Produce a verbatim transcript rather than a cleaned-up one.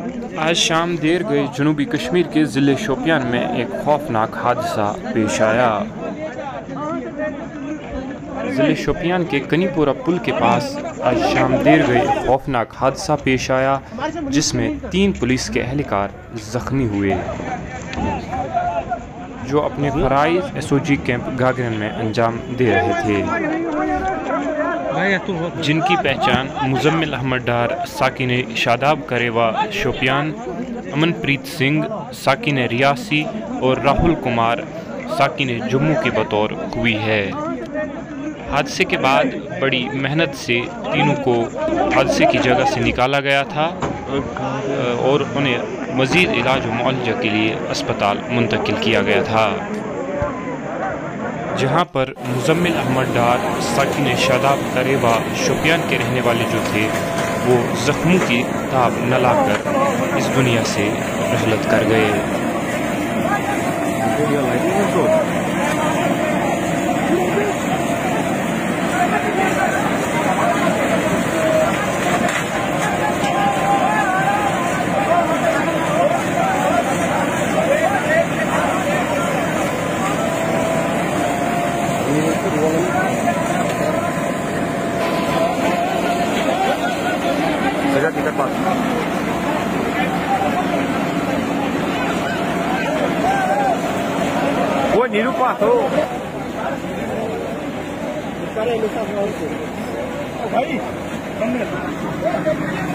आज शाम देर गए जनूबी कश्मीर के ज़िले शोपियान में एक खौफनाक हादसा पेश आया। ज़िले शोपियान के कनीपुरा पुल के पास आज शाम देर गए खौफनाक हादसा पेश आया, जिसमें तीन पुलिस के एहलकार ज़ख्मी हुए, जो अपने फ़राइज़ एस ओ जी कैंप गागरन में अंजाम दे रहे थे, जिनकी पहचान मुजम्मिल अहमद डार साकिन शादाब करेवा शोपियान, अमनप्रीत सिंह साकिन रियासी और राहुल कुमार साकिन जम्मू के बतौर हुई है। हादसे के बाद बड़ी मेहनत से तीनों को हादसे की जगह से निकाला गया था और उन्हें मज़ीद इलाज व मुआवजा के लिए अस्पताल मुंतकिल किया गया था, जहां पर मुजम्मिल अहमद डार साकिन शादाब करेवा शोपियान के रहने वाले जो थे वो ज़ख्मों की ताब न लाकर इस दुनिया से रहलत कर गए। Ô, Nilo passou. Aí, vamos.